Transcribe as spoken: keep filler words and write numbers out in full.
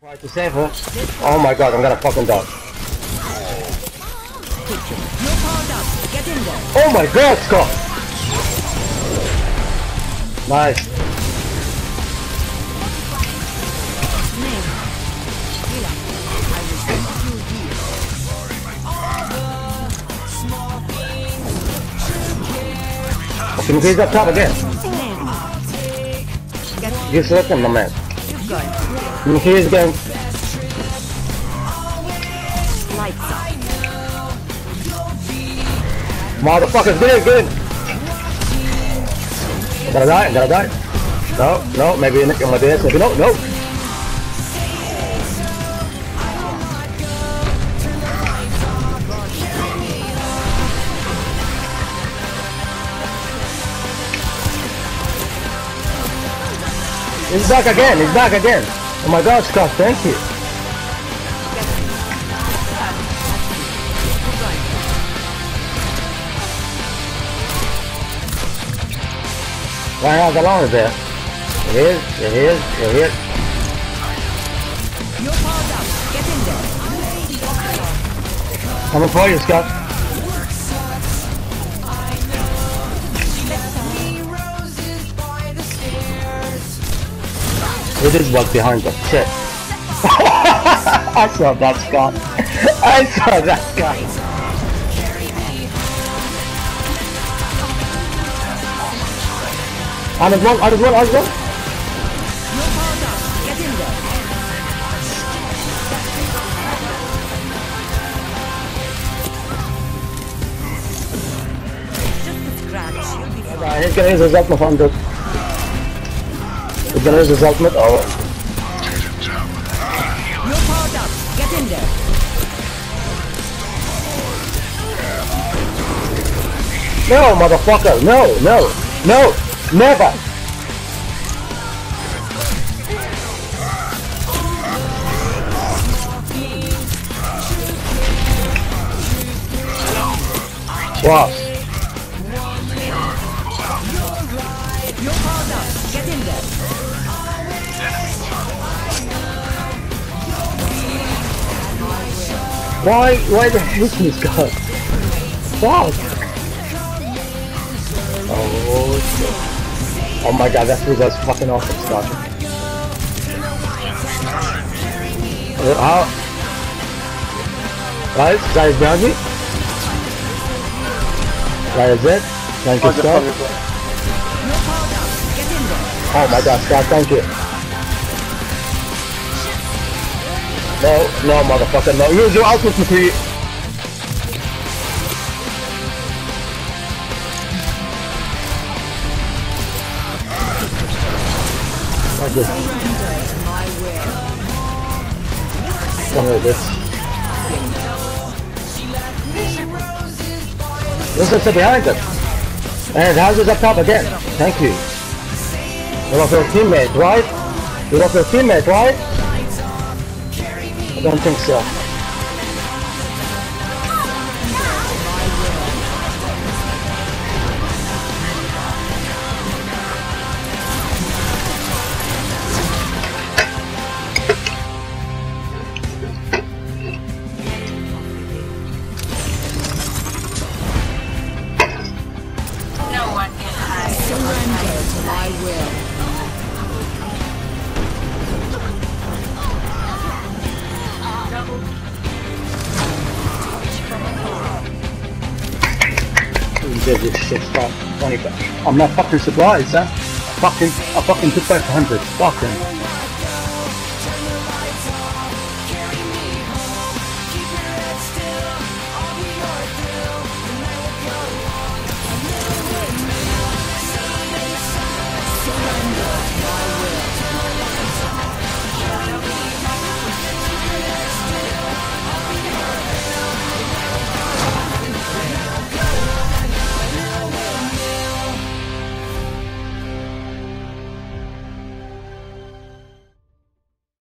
Try to save her. Oh my god, I'm gonna fucking die. Oh my god, Scott! Nice. Can you please up top again? You select him, my man. Can you please again? Motherfuckers, get in, get in! I'm gonna die, I'm gonna die. No, no, maybe in my base, maybe no, no! He's back again, he's back again! Oh my god, Scott, thank you! Why not the long there? It is, it is, it is. You're powered up. Get in there. Coming for you, Scott. It is what's behind us. Shit. I saw that, Scott. I saw that, Scott. On his one, on his one, on his one. You're powered up. Get in there. Just a scratch. You'll be fine. He's gonna use his ultimate on this. He's gonna use his ultimate. Oh. You're powered up. Get in there. No, motherfucker. No, no, no. Never! Wow. You're powered up. Get in there. Why, why the hell is God? Wow. Oh shit. Oh my god, that was us fucking awesome, Scott. Uh, how? Guys, guys behind me? That is it. Thank you, Scott. Oh my god, Scott, thank you. No, no, motherfucker, no. Use your ultimate material. Like this. Come here, this. This is behind us. And how's this up top again? Thank you. You're off your teammate, right? You're off your teammate, right? I don't think so. This shit start twenty. I'm not fucking surprised, huh? Fucking, I fucking took back one hundred. Fucking.